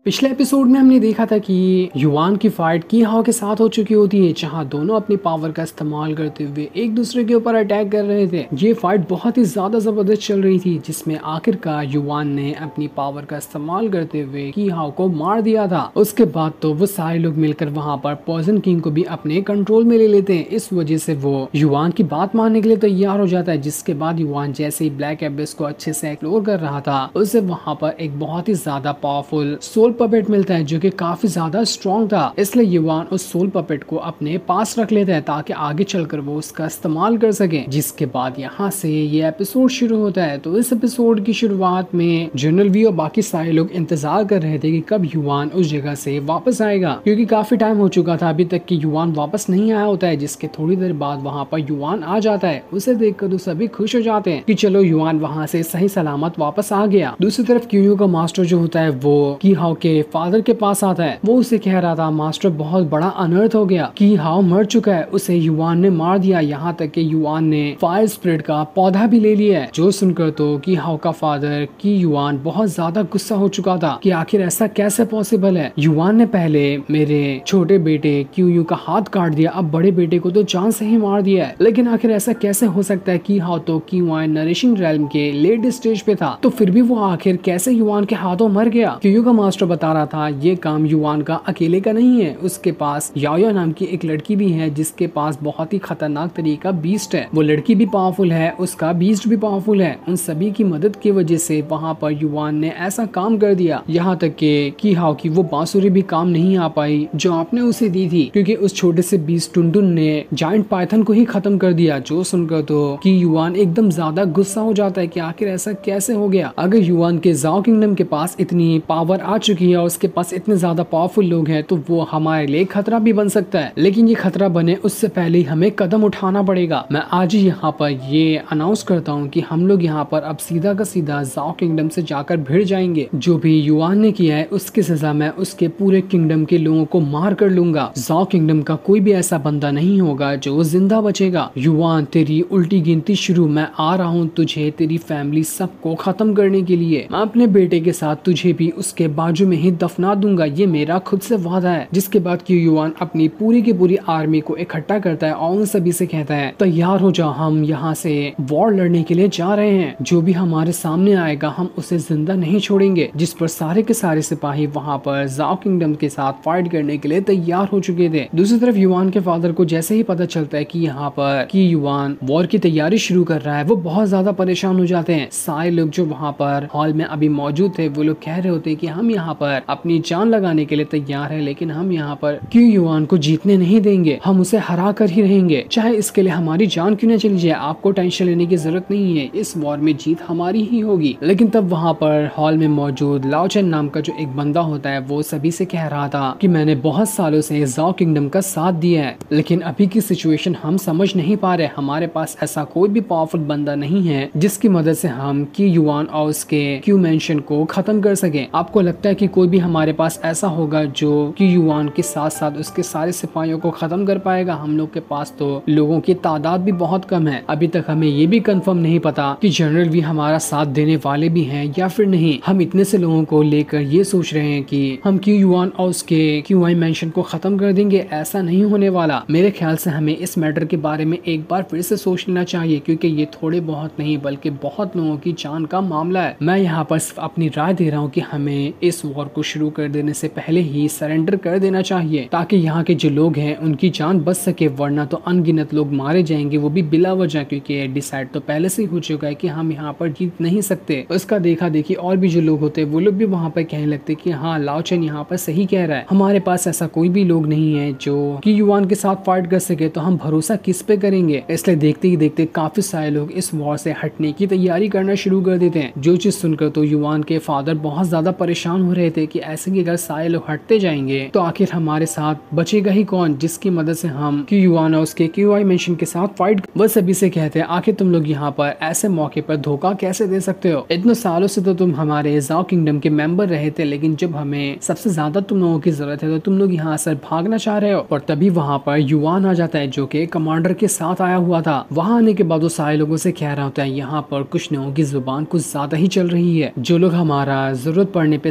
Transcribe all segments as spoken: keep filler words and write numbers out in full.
पिछले एपिसोड में हमने देखा था कि युवान की फाइट की हाओ के साथ हो चुकी होती है, जहां दोनों अपनी पावर का इस्तेमाल करते हुए एक दूसरे के ऊपर अटैक कर रहे थे। ये फाइट बहुत ही ज्यादा जबरदस्त चल रही थी, जिसमें आखिरकार युवान ने अपनी पावर का इस्तेमाल करते हुए की हाओ को मार दिया था। उसके बाद तो वो सारे लोग मिलकर वहां पर पॉइजन किंग को भी अपने कंट्रोल में ले लेते हैं। इस वजह से वो युवान की बात मानने के लिए तैयार हो जाता है, जिसके बाद युवान जैसे ही ब्लैक एबिस को अच्छे से एक्सप्लोर कर रहा था, उसे वहां पर एक बहुत ही ज्यादा पावरफुल सोल पपेट मिलता है, जो कि काफी ज्यादा स्ट्रॉन्ग था। इसलिए युवान उस सोल पपेट को अपने पास रख लेता है ताकि आगे चलकर वो उसका इस्तेमाल कर सके। जिसके बाद यहाँ से ये एपिसोड शुरू होता है। तो इस एपिसोड की शुरुआत में जनरल वी और बाकी सारे लोग इंतजार कर रहे थे कि कब युवान उस जगह से वापस आएगा, क्योंकि काफी टाइम हो चुका था अभी तक कि युवान वापस नहीं आया होता है। जिसके थोड़ी देर बाद वहाँ पर युवान आ जाता है। उसे देखकर तो सभी खुश हो जाते हैं कि चलो युवान वहाँ से सही सलामत वापस आ गया। दूसरी तरफ क्यूयू का मास्टर जो होता है वो की हाओ के फादर के पास आता है। वो उसे कह रहा था मास्टर बहुत बड़ा अनर्थ हो गया, की हाओ मर चुका है, उसे युवान ने मार दिया। यहाँ तक कि युवान ने फायर स्प्रिट का पौधा भी ले लिया है। जो सुनकर तो की हाओ का फादर की युवान बहुत ज्यादा गुस्सा हो चुका था कि आखिर ऐसा कैसे पॉसिबल है। युवान ने पहले मेरे छोटे बेटे क्यूयू का हाथ काट दिया, अब बड़े बेटे को तो जान से ही मार दिया है। लेकिन आखिर ऐसा कैसे हो सकता है? की हाओ तो क्यूआई नरिशिंग रेल्म के लेट स्टेज पे था, तो फिर भी वो आखिर कैसे युवान के हाथों मर गया? क्यूयू का मास्टर बता रहा था ये काम युवान का अकेले का नहीं है, उसके पास याओया नाम की एक लड़की भी है, जिसके पास बहुत ही खतरनाक तरीका बीस्ट है। वो लड़की भी पावरफुल है, उसका बीस्ट भी पावरफुल है। उन सभी की मदद की वजह से वहाँ पर युवान ने ऐसा काम कर दिया। यहाँ तक के की हाओ की वो बांसुरी भी काम नहीं आ पाई जो आपने उसे दी थी, क्योंकि उस छोटे से बीस्ट टुनटुन ने जायंट पाइथन को ही खत्म कर दिया। जो सुनकर तो कि युवान एकदम ज्यादा गुस्सा हो जाता है कि आखिर ऐसा कैसे हो गया। अगर युवान के जाओ किंगडम के पास इतनी पावर आ चुकी है और उसके पास इतने ज्यादा पावरफुल लोग हैं, तो वो हमारे लिए खतरा भी बन सकता है। लेकिन ये खतरा बने उससे पहले हमें कदम उठाना पड़ेगा। मैं आज ही यहाँ पर ये अनाउंस करता हूँ कि हम लोग यहाँ पर अब सीधा का सीधा जाओ किंगडम से जाकर भिड़ जाएंगे। जो भी युवान ने किया है उसकी सजा मैं उसके पूरे किंगडम के लोगों को मार कर लूंगा। जाओ किंगडम का कोई भी ऐसा बंदा नहीं होगा जो जिंदा बचेगा। युवान तेरी उल्टी गिनती शुरू, मैं आ रहा हूँ तुझे, तेरी फैमिली सबको खत्म करने के लिए। मैं अपने बेटे के साथ तुझे भी उसके बाजू में ही दफना दूंगा, ये मेरा खुद से वादा है। जिसके बाद कि युवान अपनी पूरी की पूरी आर्मी को इकट्ठा करता है और उन सभी से कहता है तैयार हो जाओ, हम यहाँ से वॉर लड़ने के लिए जा रहे हैं। जो भी हमारे सामने आएगा हम उसे जिंदा नहीं छोड़ेंगे। जिस पर सारे के सारे सिपाही वहाँ पर जाओ किंगडम के साथ फाइट करने के लिए तैयार हो चुके थे। दूसरी तरफ युवान के फादर को जैसे ही पता चलता है कि यहाँ पर कि युवान वॉर की तैयारी शुरू कर रहा है, वो बहुत ज्यादा परेशान हो जाते हैं। सारे लोग जो वहाँ पर हॉल में अभी मौजूद थे वो लोग कह रहे होते हैं कि हम यहाँ पर अपनी जान लगाने के लिए तैयार है, लेकिन हम यहाँ पर क्यों युवान को जीतने नहीं देंगे, हम उसे हरा कर ही रहेंगे, चाहे इसके लिए हमारी जान क्यों न चली जाए। आपको टेंशन लेने की जरूरत नहीं है, इस वॉर में जीत हमारी ही होगी। लेकिन तब वहाँ पर हॉल में मौजूद लाओ चेन नाम का जो एक बंदा होता है वो सभी से कह रहा था कि मैंने बहुत सालों से जाओ किंगडम का साथ दिया है, लेकिन अभी की सिचुएशन हम समझ नहीं पा रहे। हमारे पास ऐसा कोई भी पावरफुल बंदा नहीं है जिसकी मदद से हम की युवान और उसके क्यू मेंशन को खत्म कर सके। आपको लगता है कि कोई भी हमारे पास ऐसा होगा जो कि युवान के साथ साथ उसके सारे सिपाहियों को खत्म कर पाएगा? हम लोग के पास तो लोगों की तादाद भी बहुत कम है। अभी तक हमें ये भी कंफर्म नहीं पता कि जनरल भी हमारा साथ देने वाले भी हैं या फिर नहीं। हम इतने से लोगों को लेकर ये सोच रहे हैं कि हम क्यू युवान और उसके क्यूआई मेंशन को खत्म कर देंगे, ऐसा नहीं होने वाला। मेरे ख्याल से हमें इस मैटर के बारे में एक बार फिर से सोच लेना चाहिए, क्योंकि ये थोड़े बहुत नहीं बल्कि बहुत लोगों की जान का मामला है। मैं यहाँ पर सिर्फ अपनी राय दे रहा हूँ कि हमें इस वॉर को शुरू कर देने से पहले ही सरेंडर कर देना चाहिए, ताकि यहाँ के जो लोग हैं उनकी जान बच सके, वरना तो अनगिनत लोग मारे जाएंगे, वो भी बिला वजह, क्योंकि डिसाइड तो पहले से ही हो चुका है कि हम यहाँ पर जीत नहीं सकते। उसका देखा देखी और भी जो लोग होते हैं वो लोग भी वहाँ पर कहने लगते कि हाँ लाओ चेन यहाँ पर सही कह रहा है, हमारे पास ऐसा कोई भी लोग नहीं है जो कि युवान के साथ फाइट कर सके, तो हम भरोसा किस पे करेंगे? इसलिए देखते ही देखते काफी सारे लोग इस वॉर से हटने की तैयारी करना शुरू कर देते हैं। जो चीज सुनकर तो युवान के फादर बहुत ज्यादा परेशान हो रहे थे कि ऐसे ही अगर सारे लोग हटते जाएंगे तो आखिर हमारे साथ बचेगा ही कौन जिसकी मदद से हम कि युवान और उसके क्यूआई मेंशन के साथ फाइट। वो सभी से कहते हैं आखिर तुम लोग यहाँ पर ऐसे मौके पर धोखा कैसे दे सकते हो? इतने सालों से तो तुम हमारे जाओ किंगडम के मेंबर रहे थे, लेकिन जब हमें सबसे ज्यादा तुम लोगों की जरूरत है तो तुम लोग यहाँ से भागना चाह रहे हो। और तभी वहाँ पर युवान आ जाता है जो कि कमांडर के साथ आया हुआ था। वहाँ आने के बाद वो सारे लोगों से कह रहा होता है यहाँ पर कुछ लोगों की जुबान कुछ ज्यादा ही चल रही है, जो लोग हमारा जरूरत पड़ने पे साथ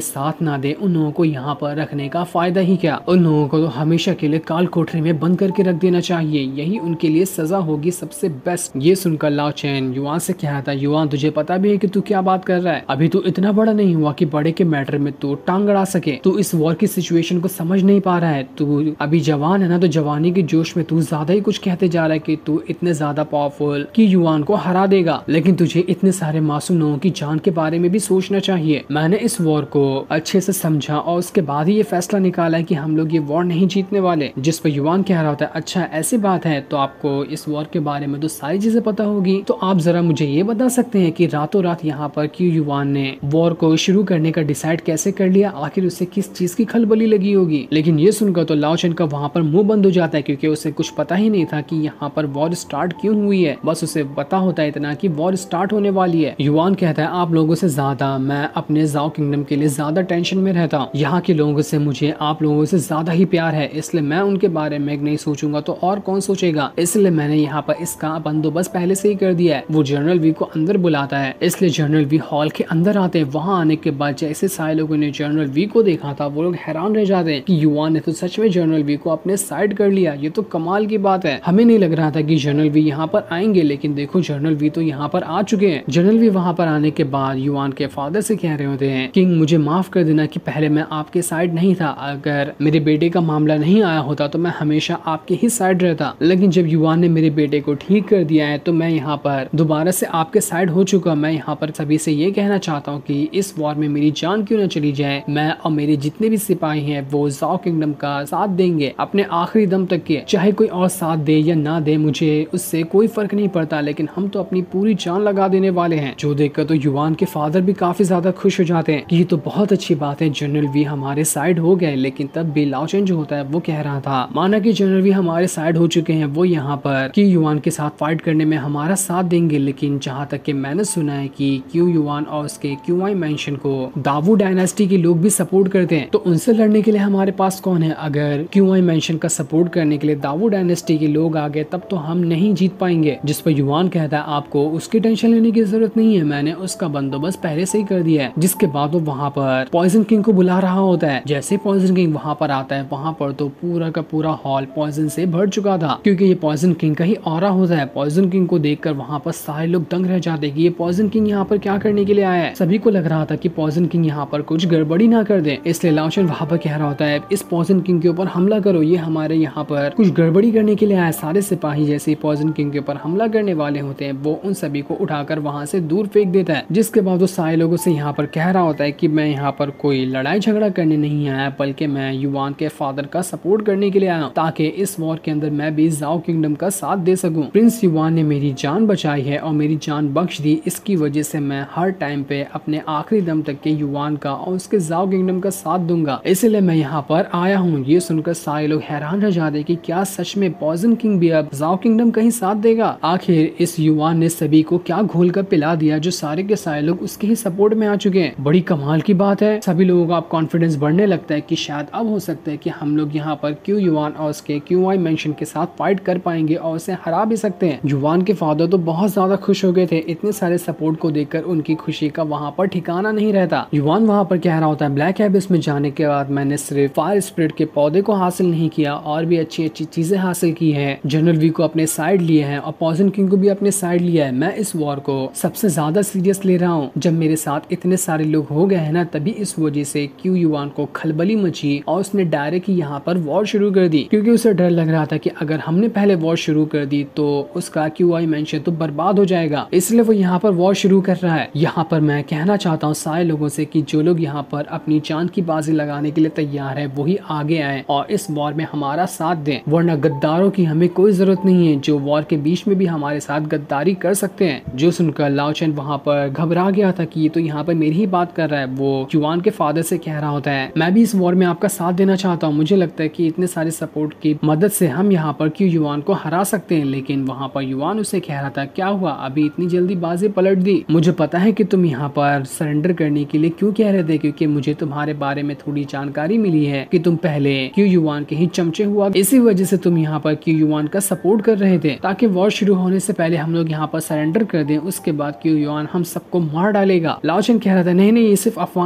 ना दे, उन लोगों को यहाँ पर रखने का फायदा ही क्या। उन लोगों को तो हमेशा के लिए काल कोठरी में बंद करके रख देना चाहिए, यही उनके लिए सजा होगी सबसे बेस्ट। ये सुनकर लाओ चैन युआन से कह रहा था, युआन तुझे पता भी है कि तू क्या बात कर रहा है, अभी तू इतना बड़ा नहीं हुआ कि बड़े के मैटर में तू टांग अड़ा सके। तू इस वॉर की सिचुएशन को समझ नहीं पा रहा है, तू अभी जवान है ना, तो जवानी के जोश में तू ज्यादा ही कुछ कहते जा रहा है कि तू इतने ज्यादा पावरफुल कि युआन को हरा देगा। लेकिन तुझे इतने सारे मासूम लोगों की जान के बारे में भी सोचना चाहिए। मैंने इस वॉर को अच्छे से समझा और उसके बाद ही ये फैसला निकाला है कि हम लोग ये वॉर नहीं जीतने वाले। जिस पर युआन कह रहा होता है, अच्छा ऐसी बात है तो आपको इस वॉर के बारे में तो सारी चीजें पता होगी, तो आप जरा मुझे ये बता सकते हैं कि रातों रात यहाँ पर क्यों युआन ने वॉर को शुरू करने का डिसाइड कैसे कर लिया, आखिर उसे किस चीज की खलबली लगी होगी। लेकिन ये सुनकर तो लाओ चैन का वहाँ पर मुंह बंद हो जाता है, क्योंकि उसे कुछ पता ही नहीं था कि यहाँ पर वॉर स्टार्ट क्यों हुई है। बस उसे पता होता है इतना कि वॉर स्टार्ट होने वाली है। युआन कहता है, आप लोगों से ज्यादा मैं अपने जाओ किंगडम के लिए ज्यादा टेंशन में रहता हूँ। यहाँ के लोगों से मुझे आप लोगों से ज्यादा ही प्यार है, इसलिए मैं उनके बारे में नहीं सोचूंगा तो और कौन सोचेगा। इसलिए मैंने यहाँ पर इसका बंदोबस्त पहले से ही कर दिया है। वो जनरल वी को अंदर बुलाता है, इसलिए जनरल वी हॉल के अंदर आते हैं। वहाँ आने के बाद जैसे सारे लोगों ने जनरल वी को देखा था, वो लोग हैरान रह जाते हैं कि युआन ने तो सच में जनरल वी को अपने साइड कर लिया। ये तो कमाल की बात है। हमें नहीं लग रहा था कि जनरल वी यहाँ पर आएंगे, लेकिन देखो जनरल वी तो यहाँ पर आ चुके हैं। जनरल वी वहाँ पर आने के बाद युआन के फादर से कह रहे होते हैं, किंग मुझे माफ कर देना कि पहले मैं आपके साइड नहीं था। अगर मेरे बेटे का मामला नहीं आया होता तो मैं हमेशा आपके ही साइड रहता, लेकिन जब युआन ने मेरे बेटे को ठीक कर दिया है तो मैं यहाँ पर दोबारा से आपके साइड हो चुका। मैं यहाँ पर सभी से ये कहना चाहता हूँ कि इस वॉर में मेरी जान क्यों न चली जाए, मैं और मेरे जितने भी सिपाही हैं वो जाओ किंगडम का साथ देंगे अपने आखिरी दम तक के। चाहे कोई और साथ दे या ना दे, मुझे उससे कोई फर्क नहीं पड़ता, लेकिन हम तो अपनी पूरी जान लगा देने वाले हैं। जो देखकर तो युआन के फादर भी काफी ज्यादा खुश हो जाते हैं कि ये तो बहुत अच्छी बात है, जनरल वी हमारे साइड हो गए। लेकिन तब भी लाओ चैन जो होता है वो कह रहा था, माना कि जनरल वी हमारे साइड हो चुके हैं, वो यहाँ पर कि युआन के साथ फाइट करने में हमारा साथ देंगे, लेकिन जहाँ तक कि मैंने सुना है कि क्यू युआन और उसके क्यूआई मेंशन को दावू डायनेस्टी के लोग भी सपोर्ट करते हैं, तो उनसे लड़ने के लिए हमारे पास कौन है। अगर क्यूआई मेंशन का सपोर्ट करने के लिए दावू डायनेस्टी के लोग आ गए तब तो हम नहीं जीत पाएंगे। जिस पर युआन कहता है, आपको उसकी टेंशन लेने की जरूरत नहीं है, मैंने उसका बंदोबस्त पहले से ही कर दिया है। जिसके बाद वो वहाँ पर पॉइजन किंग को बुला रहा होता है। जैसे पॉइजन किंग वहाँ पर आता है, वहाँ पर तो पूरा का पूरा हॉल पॉइजन से भर चुका था, क्योंकि ये पॉइजन किंग का ही ऑरा होता है। पॉइजन किंग को देखकर वहाँ पर सारे लोग दंग रह जाते कि ये पॉइजन किंग यहाँ पर क्या करने के लिए आया है। सभी को लग रहा था कि पॉइजन किंग यहाँ पर कुछ गड़बड़ी ना कर दे, इसलिए लाओ चैन वहाँ पर कह रहा होता है, इस पॉइजन किंग के ऊपर हमला करो, ये हमारे यहाँ पर कुछ गड़बड़ी करने के लिए आया। सारे सिपाही जैसे ही पॉइजन किंग के ऊपर हमला करने वाले होते हैं, वो उन सभी को उठाकर वहाँ से दूर फेंक देता है। जिसके बाद वो सारे लोगों से यहाँ पर कह रहा होता है कि मैं यहाँ पर कोई लड़ाई झगड़ा करने नहीं आया, बल्कि मैं युआन के फादर का सपोर्ट करने के लिए आया हूँ, ताकि इस वॉर के अंदर मैं भी जाओ किंगडम का साथ दे सकूं। प्रिंस युआन ने मेरी जान बचाई है और मेरी जान बख्श दी, इसकी वजह से मैं हर टाइम पे अपने आखिरी दम तक के युआन का और उसके जाओ किंगडम का साथ दूंगा, इसलिए मैं यहाँ पर आया हूँ। ये सुनकर सारे लोग हैरान रह जाते कि क्या सच में पॉइजन किंग भी अब जाओ किंगडम का ही साथ देगा। आखिर इस युआन ने सभी को क्या घोल कर पिला दिया जो सारे के सारे लोग उसके ही सपोर्ट में आ चुके हैं। बड़ी कमाल की बात है। सभी लोगों का कॉन्फिडेंस बढ़ने लगता है कि शायद अब हो सकता है कि हम लोग यहाँ पर क्यू युआन और उसके क्यूआई मेंशन के साथ फाइट कर पाएंगे और उसे हरा भी सकते हैं। युआन के फादर तो बहुत ज्यादा खुश हो गए थे, इतने सारे सपोर्ट को देखकर उनकी खुशी का वहाँ पर ठिकाना नहीं रहता। युआन वहाँ पर कह रहा होता है, ब्लैक एबिस में जाने के बाद मैंने सिर्फ फायर स्पिरिट के पौधे को हासिल नहीं किया, और भी अच्छी अच्छी चीजें हासिल की है। जनरल वी को अपने साइड लिए हैं और पॉइजन किंग को भी अपने साइड लिया है। मैं इस वॉर को सबसे ज्यादा सीरियस ले रहा हूँ। जब मेरे साथ इतने सारे लोग हो गए हैं ना, तभी इस वजह से क्यू युआन को खलबली मची और उसने डायरेक्ट ही यहाँ पर वॉर शुरू कर दी, क्योंकि उसे डर लग रहा था कि अगर हमने पहले वॉर शुरू कर दी तो उसका क्यूआई मेंशन तो बर्बाद हो जाएगा, इसलिए वो यहाँ पर वॉर शुरू कर रहा है। यहाँ पर मैं कहना चाहता हूँ सारे लोगों से कि जो लोग यहाँ पर अपनी जान की बाजी लगाने के लिए तैयार है वही आगे आए और इस वॉर में हमारा साथ दें, वरना गद्दारों की हमें कोई जरूरत नहीं है जो वॉर के बीच में भी हमारे साथ गद्दारी कर सकते हैं। जो सुनकर लाओ चैन वहाँ पर घबरा गया था कि ये तो यहाँ पर मेरी ही बात कर रहा है। वो युआन के फादर से कह रहा होता है, मैं भी इस वॉर में आपका साथ देना चाहता हूँ। मुझे लगता है कि इतने सारे सपोर्ट की मदद से हम यहाँ पर क्यू युआन को हरा सकते हैं। लेकिन वहाँ पर युआन उसे कह रहा था, क्या हुआ, अभी इतनी जल्दी बाजी पलट दी? मुझे पता है कि तुम यहाँ पर सरेंडर करने के लिए क्यों कह रहे थे, क्योंकि मुझे तुम्हारे बारे में थोड़ी जानकारी मिली है कि तुम पहले क्यू युआन के ही चमचे हुआ, इसी वजह से तुम यहाँ पर क्यू युआन का सपोर्ट कर रहे थे ताकि वॉर शुरू होने से पहले हम लोग यहाँ पर सरेंडर कर दें, उसके बाद क्यू युआन हम सबको मार डालेगा। लाओ चैन कह रहा था, नहीं नहीं ये सिर्फ अफवाहें हैं, मैंने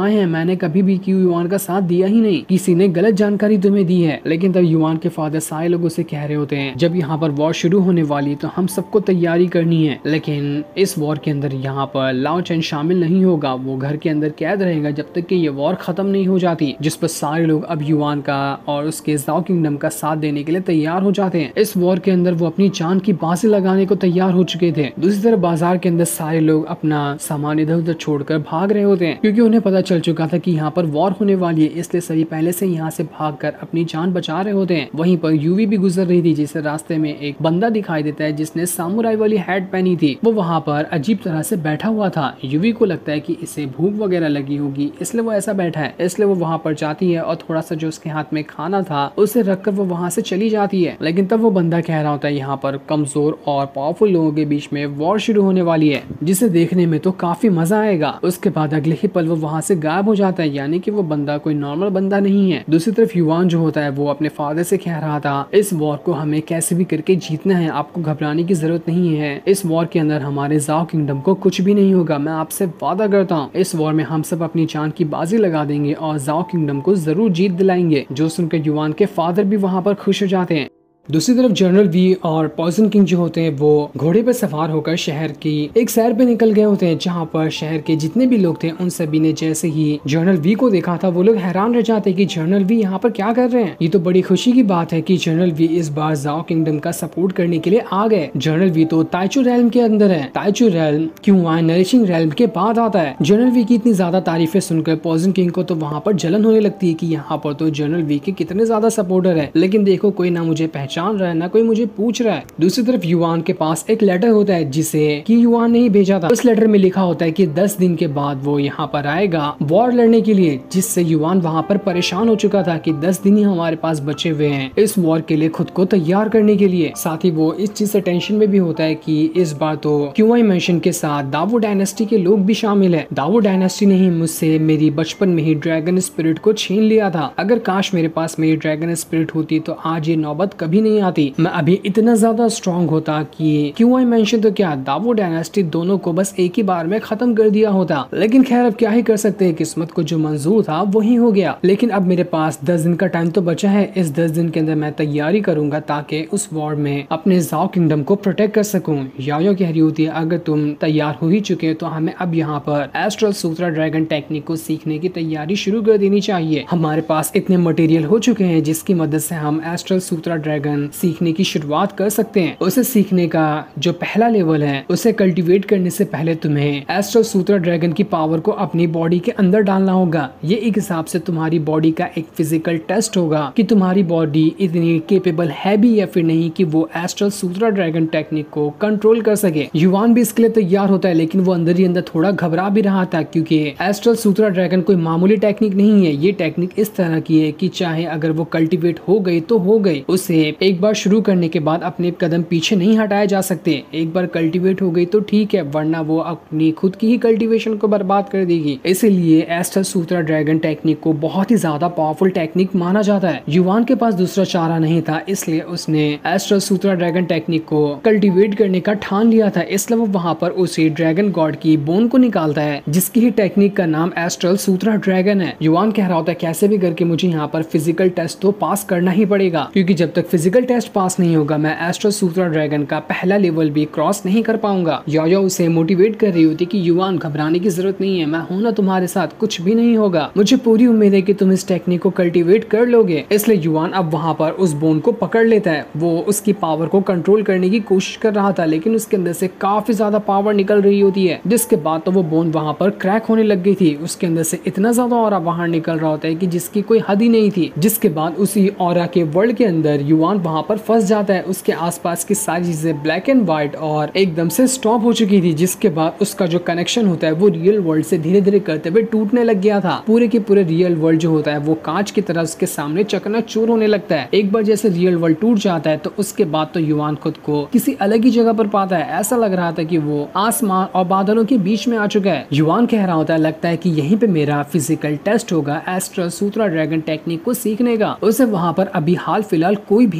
मैंने कभी भी क्यू युआन का साथ दिया ही नहीं, किसी ने गलत जानकारी तुम्हें दी है। लेकिन तब युआन के फादर सारे लोगों से कह रहे होते हैं जब यहाँ पर वॉर शुरू होने वाली तो हम सबको तैयारी करनी है, लेकिन इस वॉर के अंदर यहाँ पर लाओ चेन शामिल नहीं होगा, वो घर के अंदर कैद रहेगा जब तक कि ये वॉर खत्म नहीं हो जाती। जिस पर सारे लोग अब युआन का और उसके जाओ किंगडम का साथ देने के लिए तैयार हो जाते हैं। इस वॉर के अंदर वो अपनी जान की बाजी लगाने को तैयार हो चुके थे। दूसरी तरफ बाजार के अंदर सारे लोग अपना सामान इधर उधर छोड़कर भाग रहे होते हैं, क्योंकि उन्हें पता चल चुका था कि यहाँ पर वॉर होने वाली है, इसलिए सभी पहले से यहाँ से भागकर अपनी जान बचा रहे होते हैं। वहीं पर यूवी भी गुजर रही थी, जिसे रास्ते में एक बंदा दिखाई देता है जिसने सामुराई वाली हैट पहनी थी। वो वहाँ पर अजीब तरह से बैठा हुआ था। यूवी को लगता है कि इसे भूख वगैरह लगी होगी, इसलिए वो ऐसा बैठा है। इसलिए वो वहाँ पर जाती है और थोड़ा सा जो उसके हाथ में खाना था उसे रखकर वो वहाँ से चली जाती है। लेकिन तब वो बंदा कह रहा होता है यहाँ पर कमजोर और पावरफुल लोगों के बीच में वॉर शुरू होने वाली है, जिसे देखने में तो काफी मजा आएगा। उसके बाद अगले ही पल वो वहाँ से गायब हो जाता है, यानी कि वो बंदा कोई नॉर्मल बंदा नहीं है। दूसरी तरफ युआन जो होता है वो अपने फादर से कह रहा था इस वॉर को हमें कैसे भी करके जीतना है, आपको घबराने की जरूरत नहीं है। इस वॉर के अंदर हमारे जाओ किंगडम को कुछ भी नहीं होगा, मैं आपसे वादा करता हूँ इस वॉर में हम सब अपनी जान की बाजी लगा देंगे और जाओ किंगडम को जरूर जीत दिलाएंगे। जो सुनकर युआन के फादर भी वहाँ पर खुश हो जाते हैं। दूसरी तरफ जनरल वी और पॉइजन किंग जो होते हैं वो घोड़े पर सवार होकर शहर की एक सैर पे निकल गए होते हैं, जहाँ पर शहर के जितने भी लोग थे उन सभी ने जैसे ही जनरल वी को देखा था वो लोग हैरान रह जाते कि जनरल वी यहाँ पर क्या कर रहे हैं। ये तो बड़ी खुशी की बात है कि जनरल वी इस बार जाओ किंगडम का सपोर्ट करने के लिए आ गए। जनरल वी तो ताइचू रेल्म के अंदर है, ताइचू रेल्म क्यों नरिशिंग रेल्म के बाद आता है। जनरल वी की इतनी ज्यादा तारीफें सुनकर पॉइजन किंग को तो वहाँ पर जलन होने लगती है कि यहाँ पर तो जनरल वी के कितने ज्यादा सपोर्टर है, लेकिन देखो कोई ना मुझे पहचान रहा है ना कोई मुझे पूछ रहा है। दूसरी तरफ युआन के पास एक लेटर होता है जिसे कि युआन ने ही भेजा था। उस लेटर में लिखा होता है कि दस दिन के बाद वो यहाँ पर आएगा वॉर लड़ने के लिए, जिससे युआन वहाँ पर परेशान हो चुका था कि दस दिन ही हमारे पास बचे हुए हैं इस वॉर के लिए खुद को तैयार करने के लिए। साथ ही वो इस चीज से टेंशन में भी होता है कि इस बार तो क्यूआई मेंशन के साथ दावो डायनेस्टी के लोग भी शामिल है। दावो डायनेस्टी ने ही मुझसे मेरी बचपन में ही ड्रैगन स्पिरिट को छीन लिया था। अगर काश मेरे पास मेरी ड्रैगन स्पिरिट होती तो आज ये नौबत कभी नहीं आती, मैं अभी इतना ज्यादा स्ट्रॉन्ग होता कि क्यों आई मेंशन तो क्या दावो डायनेस्टी दोनों को बस एक ही बार में खत्म कर दिया होता। लेकिन खैर अब क्या ही कर सकते हैं, किस्मत को जो मंजूर था वही हो गया। लेकिन अब मेरे पास दस दिन का टाइम तो बचा है, इस दस दिन के अंदर मैं तैयारी करूंगा ताकि उस वॉर में अपने जाओ किंगडम को प्रोटेक्ट कर सकूं। यायो कह रही होती है अगर तुम तैयार हो ही चुके तो हमें अब यहाँ पर एस्ट्रल सूत्रा ड्रैगन टेक्निक को सीखने की तैयारी शुरू कर देनी चाहिए। हमारे पास इतने मटेरियल हो चुके हैं जिसकी मदद से हम एस्ट्रल सूत्रा ड्रैगन सीखने की शुरुआत कर सकते हैं। उसे सीखने का जो पहला लेवल है उसे कल्टीवेट करने से पहले तुम्हें एस्ट्रल सूत्रा ड्रैगन की पावर को अपनी बॉडी के अंदर डालना होगा। ये एक हिसाब से तुम्हारी बॉडी का एक फिजिकल टेस्ट होगा कि तुम्हारी बॉडी इतनी केपेबल है भी या फिर नहीं कि वो एस्ट्रल सूत्रा ड्रैगन टेक्निक को कंट्रोल कर सके। युआन भी इसके लिए तैयार होता है, लेकिन वो अंदर ही अंदर थोड़ा घबरा भी रहा था क्योंकि एस्ट्रल सूत्रा ड्रैगन कोई मामूली टेक्निक नहीं है। ये टेक्निक इस तरह की है कि चाहे अगर वो कल्टीवेट हो गई तो हो गई, उसे एक बार शुरू करने के बाद अपने कदम पीछे नहीं हटाए जा सकते। एक बार कल्टीवेट हो गई तो ठीक है, वरना वो अपनी खुद की ही कल्टीवेशन को बर्बाद कर देगी। इसीलिए एस्ट्रल सूत्रा ड्रैगन टेक्निक को बहुत ही ज्यादा पावरफुल टेक्निक माना जाता है। युआन के पास दूसरा चारा नहीं था, इसलिए उसने एस्ट्रल सूत्रा ड्रैगन टेक्निक को कल्टीवेट करने का ठान लिया था। इसलिए वो वहाँ पर उसी ड्रैगन गॉड की बोन को निकालता है जिसकी ही टेक्निक का नाम एस्ट्रल सूत्रा ड्रैगन है। युआन कह रहा होता है कैसे भी करके मुझे यहाँ पर फिजिकल टेस्ट तो पास करना ही पड़ेगा, क्योंकि जब तक फिजिकल टेस्ट पास नहीं होगा मैं एस्ट्रल सूत्रा ड्रैगन का पहला लेवल भी क्रॉस नहीं कर पाऊंगा। यायो उसे मोटिवेट कर रही होती कि युआन घबराने की जरूरत नहीं है, मैं हूं ना तुम्हारे साथ, कुछ भी नहीं होगा, मुझे पूरी उम्मीद है कि तुम इस टेक्निक को कल्टीवेट कर लोगे। इसलिए युआन अब वहाँ पर उस बोन को पकड़ लेता है। वो उसकी पावर को कंट्रोल करने की कोशिश कर रहा था, लेकिन उसके अंदर से काफी ज्यादा पावर निकल रही होती है, जिसके बाद तो वो बोन वहाँ पर क्रैक होने लग गई थी। उसके अंदर से इतना ज्यादा ऑरा बाहर निकल रहा होता है कि जिसकी कोई हद ही नहीं थी। जिसके बाद उसी ऑरा के वर्ल्ड के अंदर युआन वहाँ पर फंस जाता है। उसके आसपास की सारी चीजें ब्लैक एंड व्हाइट और एकदम से स्टॉप हो चुकी थी, जिसके बाद उसका जो कनेक्शन होता है वो रियल वर्ल्ड से धीरे धीरे करते हुए टूटने लग गया था। पूरे के पूरे रियल वर्ल्ड जो होता है वो कांच की तरह उसके सामने चकनाचूर होने लगता है। एक बार जैसे रियल वर्ल्ड टूट जाता है तो उसके बाद तो युआन खुद को किसी अलग ही जगह पर पाता है। ऐसा लग रहा था कि वो आसमान और बादलों के बीच में आ चुका है। युआन कह रहा होता है लगता है कि यहीं पे मेरा फिजिकल टेस्ट होगा एस्ट्रल सूत्रा ड्रैगन टेक्निक को सीखने का। उसे वहाँ पर अभी हाल फिलहाल कोई भी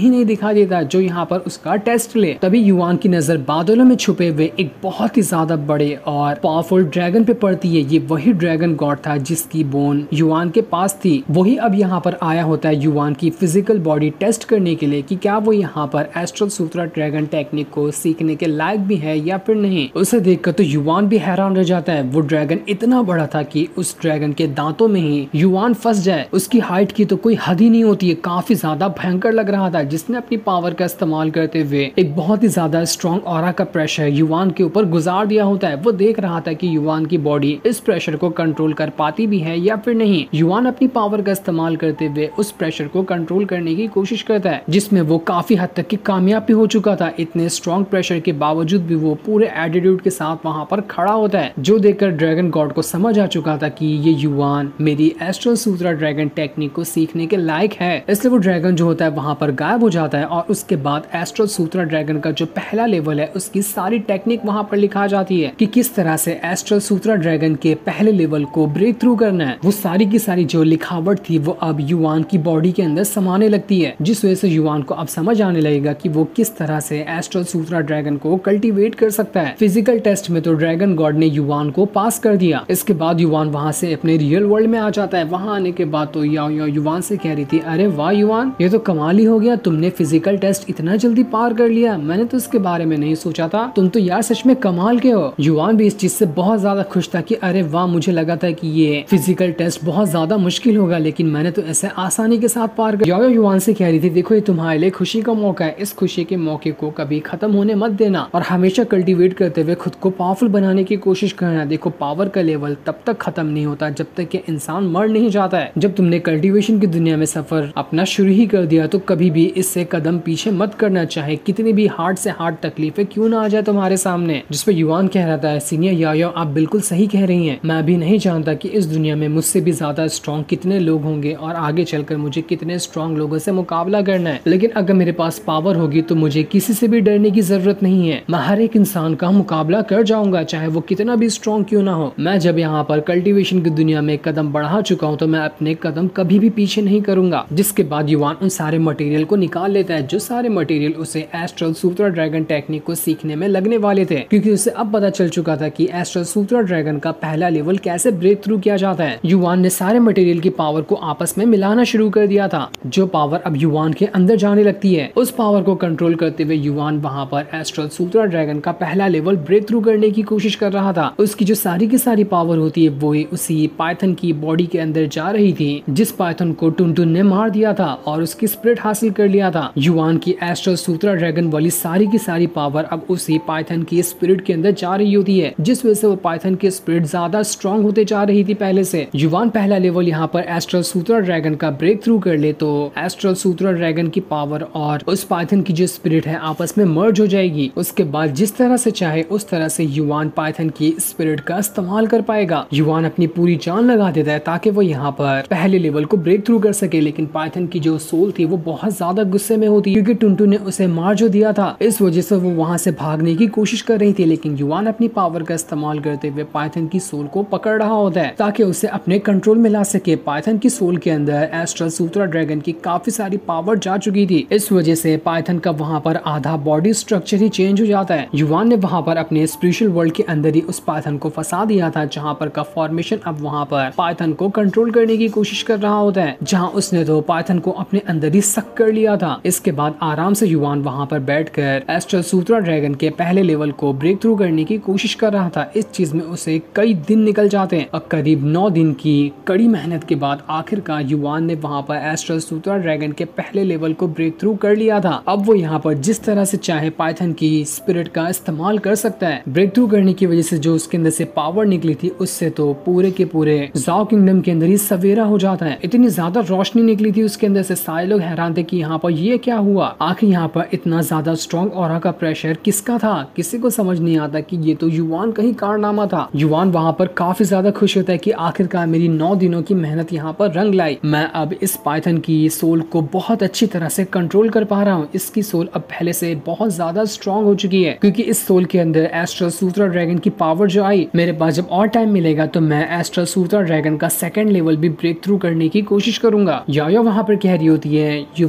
ही नहीं दिखा देता जो यहाँ पर उसका टेस्ट ले। तभी युवान की नजर बादलों में छुपे हुए एक बहुत ही ज्यादा बड़े और पावरफुल ड्रैगन पे पड़ती है। ये वही ड्रैगन गॉड था जिसकी बोन युवान के पास थी। वही अब यहाँ पर आया होता है युवान की फिजिकल बॉडी टेस्ट करने के लिए कि क्या वो यहाँ पर एस्ट्रल सूत्रा ड्रैगन टेक्निक को सीखने के लायक भी है या फिर नहीं। उसे देखकर तो युवान भी हैरान रह जाता है। वो ड्रैगन इतना बड़ा था कि उस ड्रैगन के दांतों में ही युवान फंस जाए। उसकी हाइट की तो कोई हद ही नहीं होती है, काफी ज्यादा भयंकर लग रहा था। जिसने अपनी पावर का इस्तेमाल करते हुए एक बहुत ही ज्यादा स्ट्रॉन्ग ऑरा का प्रेशर युवान के ऊपर गुजार दिया होता है। वो देख रहा था कि युवान की बॉडी इस प्रेशर को कंट्रोल कर पाती भी है या फिर नहीं। युवान अपनी पावर का इस्तेमाल करते हुए उस प्रेशर को कंट्रोल करने की कोशिश करता है, जिसमें वो काफी हद तक की कामयाब भी हो चुका था। इतने स्ट्रॉन्ग प्रेशर के बावजूद भी वो पूरे एटीट्यूड के साथ वहां पर खड़ा होता है, जो देखकर ड्रैगन गॉड को समझ आ चुका था कि ये युवान मेरी एस्ट्रल सूत्रा ड्रैगन टेक्निक को सीखने के लायक है। इसलिए वो ड्रैगन जो होता है वहां पर गायब हो जाता है और उसके बाद एस्ट्रल सूत्रा ड्रैगन का जो पहला लेवल है उसकी सारी टेक्निक वहां पर लिखा जाती है कि किस तरह से एस्ट्रल सूत्रा ड्रैगन के पहले लेवल को ब्रेक थ्रू करना है। वो सारी की सारी जो लिखावट थी वो अब युवान की बॉडी के अंदर समाने लगती है, जिस वजह से युवान को अब समझ आने लगेगा कि वो किस तरह से एस्ट्रल सूत्रा ड्रैगन को कल्टीवेट कर सकता है। फिजिकल टेस्ट में तो ड्रैगन गॉड ने युवान को पास कर दिया। इसके बाद युवान वहां से अपने रियल वर्ल्ड में आ जाता है। वहां आने के बाद तो याओ याओ युवान से कह रही थी, अरे वाह युवान, ये तो कमाल ही हो गया, तुमने फिजिकल टेस्ट इतना जल्दी पार कर लिया। मैंने तो इसके बारे में नहीं सोचा था, तुम तो यार सच में कमाल के हो। युवान भी इस चीज से बहुत ज्यादा खुश था कि अरे वाह, मुझे लगा था कि ये फिजिकल टेस्ट बहुत ज्यादा मुश्किल होगा, लेकिन मैंने तो ऐसे आसानी के साथ पार कर। याओ युवान से कह रही थी, देखो ये तुम्हारे लिए खुशी का मौका है, इस खुशी के मौके को कभी खत्म होने मत देना और हमेशा कल्टीवेट करते हुए खुद को पावरफुल बनाने की कोशिश करना। देखो पावर का लेवल तब तक खत्म नहीं होता जब तक कि इंसान मर नहीं जाता है। जब तुमने कल्टीवेशन की दुनिया में सफर अपना शुरू ही कर दिया तो कभी भी इससे कदम पीछे मत करना, चाहे कितनी भी हार्ड से हार्ड तकलीफें क्यों ना आ जाए तुम्हारे सामने। जिसपे युवान कह रहा था, सीनियर याओ आप बिल्कुल सही कह रही हैं, मैं भी नहीं जानता कि इस दुनिया में मुझसे भी ज्यादा स्ट्रॉन्ग कितने लोग होंगे और आगे चलकर मुझे कितने स्ट्रॉन्ग लोगों से मुकाबला करना है, लेकिन अगर मेरे पास पावर होगी तो मुझे किसी से भी डरने की जरूरत नहीं है। मैं हर एक इंसान का मुकाबला कर जाऊंगा, चाहे वो कितना भी स्ट्रॉन्ग क्यों ना हो। मैं जब यहाँ पर कल्टीवेशन की दुनिया में कदम बढ़ा चुका हूँ तो मैं अपने कदम कभी भी पीछे नहीं करूंगा। जिसके बाद युवान उन सारे मटेरियल को निकाल लेता है, जो सारे मटेरियल उसे एस्ट्रल सूत्रा ड्रैगन टेक्निक को सीखने में लगने वाले थे, क्योंकि उसे अब पता चल चुका था कि एस्ट्रल सूत्रा ड्रैगन का पहला लेवल कैसे ब्रेक थ्रू किया जाता है। युवान ने सारे मटेरियल की पावर को आपस में मिलाना शुरू कर दिया था, जो पावर अब युवान के अंदर जाने लगती है। उस पावर को कंट्रोल करते हुए युवान वहां पर एस्ट्रल सूत्रा ड्रैगन का पहला लेवल ब्रेक थ्रू करने की कोशिश कर रहा था। उसकी जो सारी की सारी पावर होती है वो उसी पाइथन की बॉडी के अंदर जा रही थी, जिस पाइथन को टुनटुन ने मार दिया था और उसकी स्पिरिट हासिल कर लिया था। युवान की एस्ट्रल सूत्रा ड्रैगन वाली सारी की सारी पावर अब उसी पाइथन की स्पिरिट के अंदर जा रही होती है, जिस वजह से वो पाइथन की स्पिरिट ज्यादा स्ट्रॉन्ग होते जा रही थी पहले से। युवान पहला लेवल यहाँ पर एस्ट्रल सूत्रा ड्रैगन का ब्रेक थ्रू कर ले तो एस्ट्रल सूत्रा ड्रैगन की पावर और उस पाइथन की जो स्पिरिट है आपस में मर्ज हो जाएगी। उसके बाद जिस तरह से चाहे उस तरह से युवान पाइथन की स्पिरिट का इस्तेमाल कर पाएगा। युवान अपनी पूरी जान लगा देता है ताकि वो यहाँ पर पहले लेवल को ब्रेक थ्रू कर सके, लेकिन पाइथन की जो सोल थी वो बहुत ज्यादा गुस्से में होती, क्योंकि टुनटुन ने उसे मार जो दिया था। इस वजह से वो वहां से भागने की कोशिश कर रही थी, लेकिन युवान अपनी पावर का इस्तेमाल करते हुए पाइथन की सोल को पकड़ रहा होता है ताकि उसे अपने कंट्रोल में ला सके। पाइथन की सोल के अंदर एस्ट्रल सूत्रा ड्रैगन की काफी सारी पावर जा चुकी थी, इस वजह से पाइथन का वहां पर आधा बॉडी स्ट्रक्चर ही चेंज हो जाता है। युवान ने वहां पर अपने स्पिरिचुअल वर्ल्ड के अंदर ही उस पाइथन को फंसा दिया था, जहां पर का फॉर्मेशन अब वहां पर पाइथन को कंट्रोल करने की कोशिश कर रहा होता है, जहां उसने तो पाइथन को अपने अंदर ही सक कर लिया था। इसके बाद आराम से युवान वहां पर बैठकर एस्ट्रल सूत्रा ड्रैगन के पहले लेवल को ब्रेक थ्रू करने की कोशिश कर रहा था। इस चीज में उसे कई दिन निकल जाते हैं और करीब नौ दिन की कड़ी मेहनत के बाद आखिरकार युवान ने वहां पर एस्ट्रल सूत्रा ड्रैगन के पहले लेवल को ब्रेक थ्रू कर लिया था। अब वो यहाँ पर जिस तरह से चाहे पाइथन की स्पिरिट का इस्तेमाल कर सकता है। ब्रेक थ्रू करने की वजह से जो उसके अंदर से पावर निकली थी उससे तो पूरे के पूरे जाओ किंगडम के अंदर ही सवेरा हो जाता है। इतनी ज्यादा रोशनी निकली थी उसके अंदर से, सारे लोग हैरान थे कि यहाँ पर ये क्या हुआ, आखिर यहाँ पर इतना ज्यादा स्ट्रॉन्ग ऑरा का प्रेशर किसका था। किसी को समझ नहीं आता कि ये तो युवान का ही कारनामा था। युवान वहाँ पर काफी ज्यादा खुश होता है कि आखिरकार मेरी नौ दिनों की मेहनत यहाँ पर रंग लाई। मैं अब इस पाइथन की सोल को बहुत अच्छी तरह से कंट्रोल कर पा रहा हूँ। इसकी सोल अब पहले से बहुत ज्यादा स्ट्रॉन्ग हो चुकी है, क्योंकि इस सोल के अंदर एस्ट्रल सूत्रा ड्रैगन की पावर जो आई, मेरे पास जब और टाइम मिलेगा तो मैं एस्ट्रल सूत्रा ड्रैगन का सेकंड लेवल भी ब्रेक थ्रू करने की कोशिश करूंगा। यायो वहाँ पर कह रही होती है, युवान तुम्हें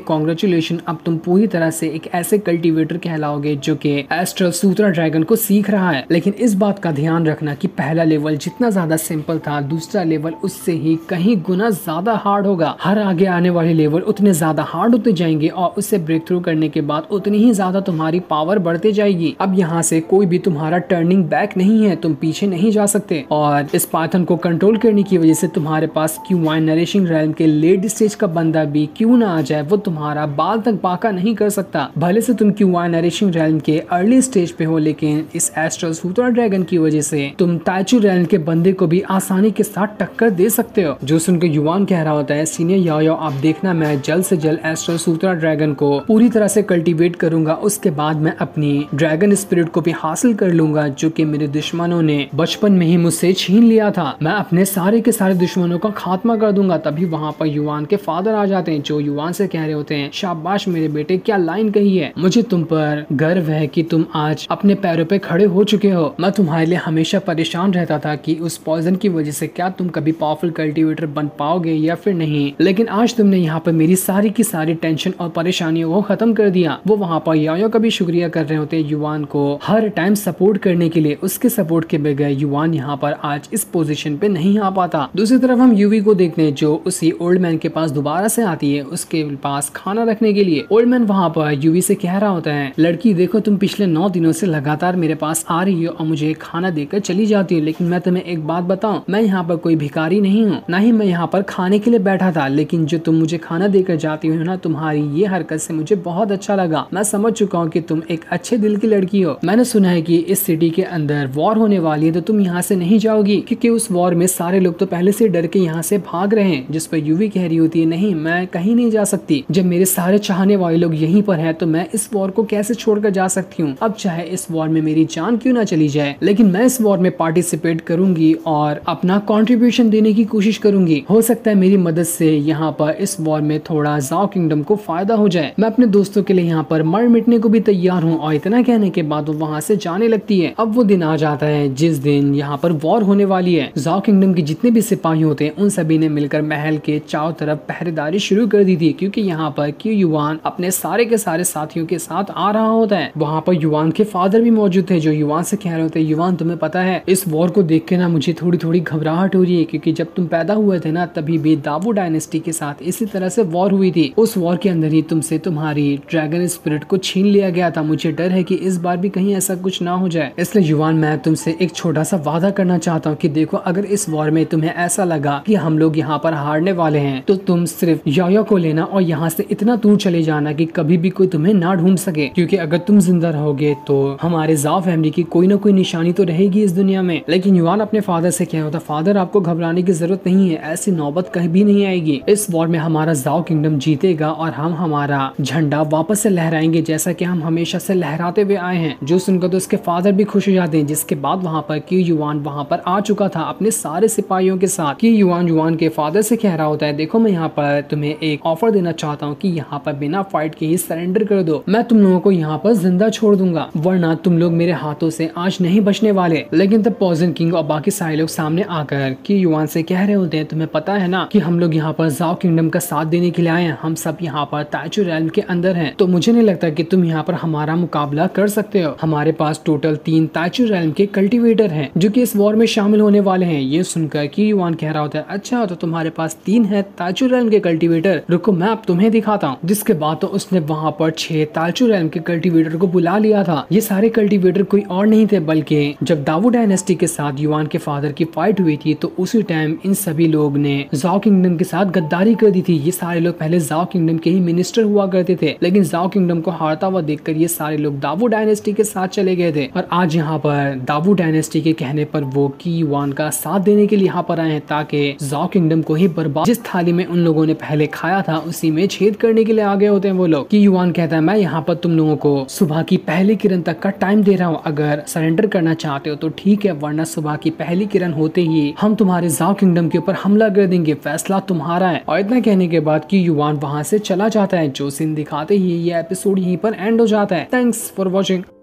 कॉन्ग्रेचुलेशन, अब तुम पूरी तरह से एक ऐसे कल्टीवेटर कहलाओगे जो कि एस्ट्रल सूत्रा ड्रैगन को सीख रहा है। लेकिन इस बात का ध्यान रखना कि पहला लेवल जितना ज्यादा सिंपल था, दूसरा लेवल उससे ही कहीं गुना ज्यादा हार्ड होगा। हर आगे आने वाले लेवल उतने ज्यादा हार्ड होते जाएंगे और उससे ब्रेक थ्रू करने के बाद उतनी ही ज्यादा तुम्हारी पावर बढ़ती जाएगी। अब यहाँ से कोई भी तुम्हारा टर्निंग बैक नहीं है, तुम पीछे नहीं जा सकते। और इस पाइथन को कंट्रोल करने की वजह से तुम्हारे पास क्यू वाइन नरिशिंग रैल्म के लेट स्टेज का बंदा भी क्यों ना आ जाए, वो तुम्हारा बाल तक बाका नहीं कर सकता। भले से तुम क्यू वाइन नरिशिंग रैल्म के अर्ली स्टेज पे हो, लेकिन इस एस्ट्रल सूत्रा ड्रैगन की वजह से तुम ताइचू रैल्म के बंदे को भी आसानी के साथ टक्कर दे सकते हो। जो सुनकर युवान कह रहा होता है, सीनियर याओ आप देखना, मैं जल्द से जल्द एस्ट्रल सूत्रा ड्रैगन को पूरी तरह से कल्टीवेट करूंगा, उसके बाद मैं अपनी ड्रैगन स्पिरिट को भी हासिल कर लूंगा जो कि मेरे दुश्मनों ने बचपन में ही मुझसे छीन लिया था। मैं अपने सारे के सारे दुश्मनों का खात्मा कर दूंगा। तभी वहाँ पर युवान के फादर आ जाते हैं, जो युवान से कह रहे होते हैं, शाबाश मेरे बेटे, क्या लाइन कही है, मुझे तुम पर गर्व है कि तुम आज अपने पैरों पे खड़े हो चुके हो। मैं तुम्हारे लिए हमेशा परेशान रहता था कि उस पॉइजन की वजह से क्या तुम कभी पावरफुल कल्टीवेटर बन पाओगे या फिर नहीं, लेकिन आज तुमने यहाँ पर मेरी सारी की सारी टेंशन और परेशानियों को खत्म कर दिया। वो वहाँ पर यायो का भी शुक्रिया कर रहे होते हैं युवान को हर टाइम सपोर्ट करने के लिए। उसके सपोर्ट के बगैर युवान यहाँ पर आज इस पोजीशन पे नहीं आ पाता। दूसरी तरफ हम यूवी को देखते हैं, जो उसी ओल्ड मैन के पास दोबारा से आती है, उसके पास खाना रखने के लिए। ओल्ड मैन वहाँ पर यूवी से कह रहा होता है, लड़की देखो तुम पिछले नौ दिनों से लगातार मेरे पास आ रही हो और मुझे खाना देकर चली जाती हो, लेकिन मैं तुम्हें एक बात बताऊं, मैं यहाँ पर कोई भिखारी नहीं हूँ, ना ही मैं यहाँ पर खाने के लिए बैठा था, लेकिन जो तुम मुझे खाना देकर जाती हो ना, तुम्हारी ये हरकत से मुझे बहुत अच्छा लगा। मैं समझ चुका हूँ कि तुम एक अच्छे दिल की लड़की हो। मैंने सुना है कि इस सिटी के अंदर वॉर होने वाली है, तो तुम यहाँ से नहीं जाओगी, क्योंकि उस वॉर में सारे लोग तो पहले से डर के यहाँ से भाग रहे हैं। जिस पर यूवी कह रही होती है, नहीं मैं कहीं नहीं जा सकती, जब मेरे सारे चाहने वाले लोग यहीं पर हैं, तो मैं इस वॉर को कैसे छोड़कर जा सकती हूँ। अब चाहे इस वॉर में मेरी जान क्यों ना चली जाए, लेकिन मैं इस वॉर में पार्टिसिपेट करूंगी और अपना कंट्रीब्यूशन देने की कोशिश करूंगी। हो सकता है मेरी मदद से यहाँ पर इस वॉर में थोड़ा जाओ किंगडम को फायदा हो जाए। मैं अपने दोस्तों के लिए यहाँ पर मर मिटने को भी तैयार हूँ। और इतना कहने के बाद वो वहाँ से जाने लगती है। अब वो दिन आ जाता है जिस दिन यहाँ पर वॉर होने वाली है। जाओ किंगडम के जितने भी सिपाही होते हैं, उन सभी ने मिलकर महल के चारों तरफ पहरेदारी शुरू कर दी थी, क्योंकि यहाँ पर क्यू युवान अपने सारे के सारे साथियों के साथ आ रहा होता है। वहाँ पर युवान के फादर भी मौजूद थे, जो युवान से कह रहे होते हैं, युवान तुम्हें पता है इस वॉर को देख के ना मुझे थोड़ी थोड़ी घबराहट हो रही है, क्योंकि जब तुम पैदा हुए थे ना, तभी भी दावू डायनेस्टी के साथ इसी तरह से वॉर हुई थी। उस वॉर के अंदर ही तुमसे तुम्हारी ड्रैगन स्पिरिट को छीन लिया गया था। मुझे डर है कि इस बार भी कहीं ऐसा कुछ ना हो जाए। इसलिए युवान मैं तुमसे एक छोटा सा वादा करना चाहता हूँ कि देखो, अगर इस वॉर में तुम्हें ऐसा लगा कि हम लोग यहाँ पर हारने वाले हैं, तो तुम सिर्फ यायो को लेना और यहाँ से इतना दूर चले जाना कि कभी भी कोई तुम्हें ना ढूंढ सके, क्योंकि अगर तुम जिंदा रहोगे तो हमारे जाओ फैमिली की कोई ना कोई निशानी तो रहेगी इस दुनिया में। लेकिन युवान अपने फादर से कह होता, फादर आपको घबराने की जरूरत नहीं है, ऐसी नौबत कहीं भी नहीं आएगी। इस वॉर में हमारा जाओ किंगडम जीतेगा और हम हमारा झंडा वापस से लहराएंगे, जैसा कि हम हमेशा से लहराते हुए आए हैं। जो सुनकर तो उसके फादर भी खुश हो जाते हैं। जिसके बाद वहाँ पर क्यू युवान वहाँ पर आ चुका था अपने सारे सिपाहियों के साथ। क्यू युवान युवान के फादर से कह रहा होता है, देखो मैं यहाँ पर तुम्हें एक ऑफर देना चाहता हूँ कि यहाँ पर बिना फाइट के ही सरेंडर कर दो। मैं तुम लोगों को यहाँ पर जिंदा छोड़ दूंगा, वरना तुम लोग मेरे हाथों से आज नहीं बचने वाले। लेकिन तब पॉइजन किंग और बाकी सारे लोग सामने आकर क्यू युवान से कह रहे होते हैं, तुम्हें पता है ना कि हम लोग यहाँ पर जाओ किंगडम का साथ देने के लिए आए हैं, हम सब यहाँ पर ताइचू रैल्म के अंदर हैं, तो मुझे नहीं लगता कि तुम यहाँ पर हमारा मुकाबला कर सकते हो। हमारे पास टोटल तीन ताइचू रैल्म के कल्टीवेटर हैं जो कि इस वॉर में शामिल होने वाले हैं। ये सुनकर क्यू युवान कह रहा होता है, अच्छा तो तुम्हारे पास तीन है ताइचू रैल्म के कल्टीवेटर, रुको मैं अब तुम्हें दिखाता हूँ। जिसके बाद तो उसने वहाँ पर छह ताइचू रैल्म के कल्टीवेटर को बुला लिया था। ये सारे कल्टीवेटर कोई और नहीं थे, बल्कि जब दावू डायनेस्टी के साथ युवान के फादर की फाइट हुई थी, तो उसी टाइम इन सभी लोग ने जाओ किंगडम के साथ गद्दारी कर दी थी। ये सारे लोग पहले जाओ किंगडम के ही मिनिस्टर हुआ करते थे, लेकिन जाओ किंगडम को हारता हुआ देखकर ये सारे लोग दावू डायनेस्टी के साथ चले गए थे। और आज यहाँ पर दावू डायनेस्टी के कहने पर वो की युवान का साथ देने के लिए यहाँ पर आए हैं, ताकि जाओ किंगडम को ही बर्बाद, जिस थाली में उन लोगों ने पहले खाया था उसी में छेद करने के लिए आ गए होते हैं वो लोग। की युवान कहता है, मैं यहाँ पर तुम लोगों को सुबह की पहली किरण तक का टाइम दे रहा हूँ, अगर सरेंडर करना चाहते हो तो ठीक है, वरना सुबह की पहली किरण होते ही हम तुम्हारे जाओ किंगडम के ऊपर हमला कर देंगे, फैसला तुम्हारा है। और इतना कहने के बाद की युवान वहाँ से चला जाता है। जो सीन दिखाते ही ये एपिसोड यहीं पर एंड हो जाता है। Thanks for watching.